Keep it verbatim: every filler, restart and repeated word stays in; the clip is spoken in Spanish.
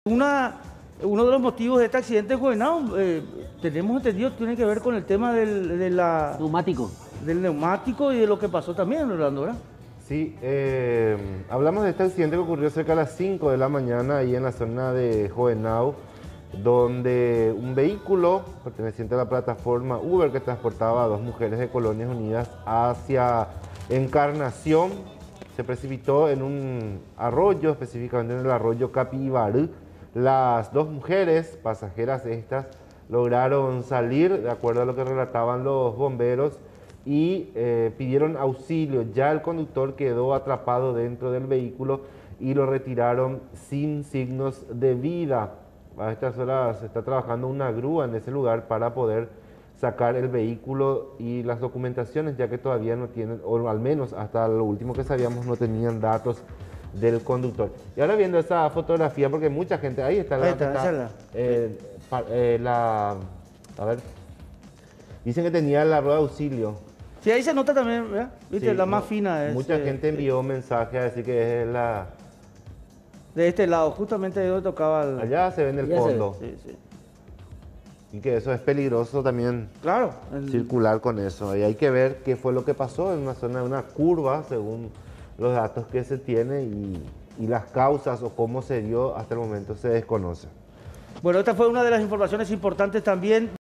Una, uno de los motivos de este accidente en Juvenal, eh, tenemos entendido, tiene que ver con el tema del, de la, Neumático. del neumático y de lo que pasó también, Rolando, ¿verdad? Sí, eh, hablamos de este accidente que ocurrió cerca de las cinco de la mañana ahí en la zona de Juvenal, donde un vehículo perteneciente a la plataforma Uber que transportaba a dos mujeres de Colonias Unidas hacia Encarnación se precipitó en un arroyo, específicamente en el arroyo Capibarú. Las dos mujeres, pasajeras estas, lograron salir, de acuerdo a lo que relataban los bomberos, y eh, pidieron auxilio. Ya el conductor quedó atrapado dentro del vehículo y lo retiraron sin signos de vida. A estas horas se está trabajando una grúa en ese lugar para poder sacar el vehículo y las documentaciones, ya que todavía no tienen, o al menos hasta lo último que sabíamos, no tenían datos del conductor. Y ahora viendo esa fotografía, porque mucha gente, ahí está la... Ahí está, está, esa es la- eh, pa- eh, la a ver, dicen que tenía la rueda de auxilio. Sí, ahí se nota también, ¿verdad? Viste, Sí, la más no, fina es... mucha eh, gente envió mensajes a decir que es la... de este lado, justamente de donde tocaba el... Allá se ve en el Ya se ve. fondo. Sí, sí. Y que eso es peligroso también Claro. el- circular con eso. Y hay que ver qué fue lo que pasó en una zona de una curva, según los datos que se tiene, y, y las causas o cómo se dio hasta el momento se desconoce. Bueno, esta fue una de las informaciones importantes también.